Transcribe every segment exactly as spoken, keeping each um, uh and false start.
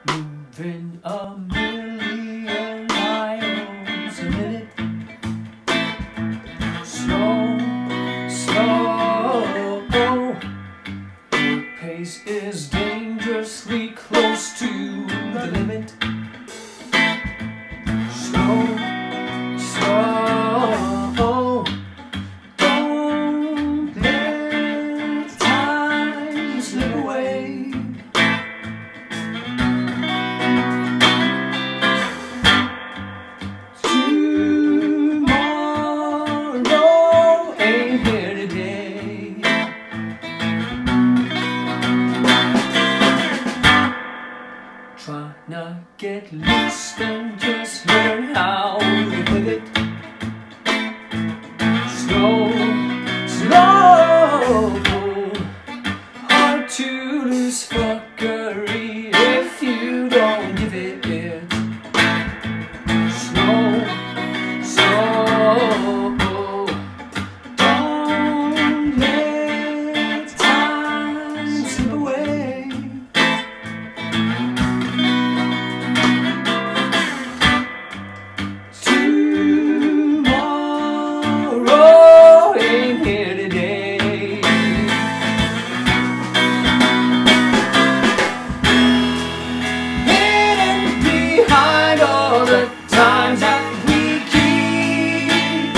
moving a million miles a minute. Slow, slow, your pace is dangerously close to the limit. Slow, slow, don't let time slip away. Tomorrow ain't here today. Try not get lost and just learn how to live it. Slow, slow, hard to lose fuckery if you don't give it. Slow, slow, don't let time slip away. Tomorrow ain't here today. Hidden behind all the times that we keep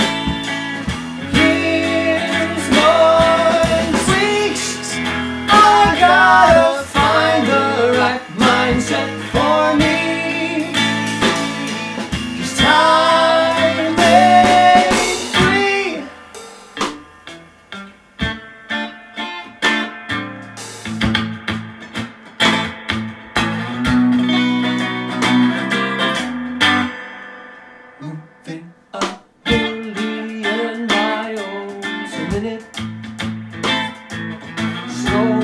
years, months, weeks, I gotta find the right mindset for me. 'Cause time ain't free. Moving a billion miles a minute. Slow,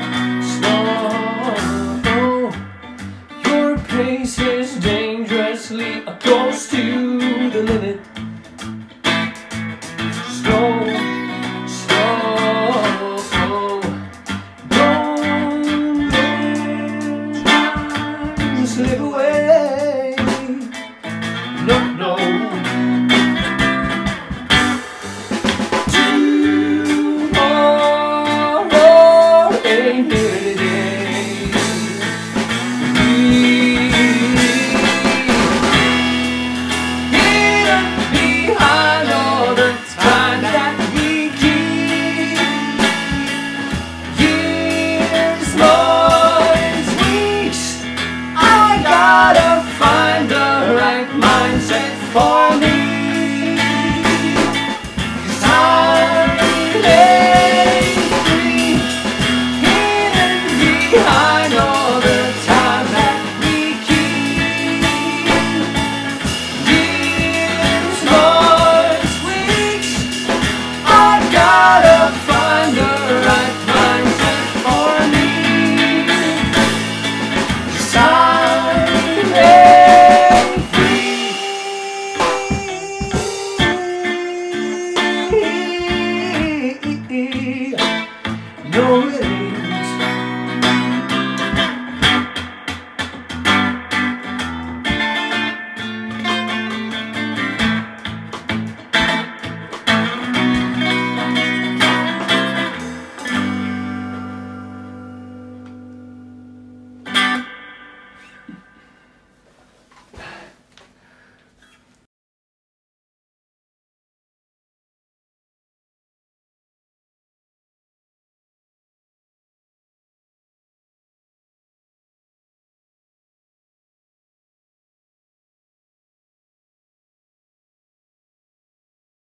slow, your pace is dangerously close to the limit. Slow, slow, don't let time slip away. No, no. Tomorrow ain't here today. Hidden behind all the time that we keep years, months, weeks, I gotta find the right mindset for me. 'Cause time ain't free. Hidden behind all the time that we keep years, months, weeks, I gotta find the right mindset for me. 'Cause time ain't free. No, it ain't.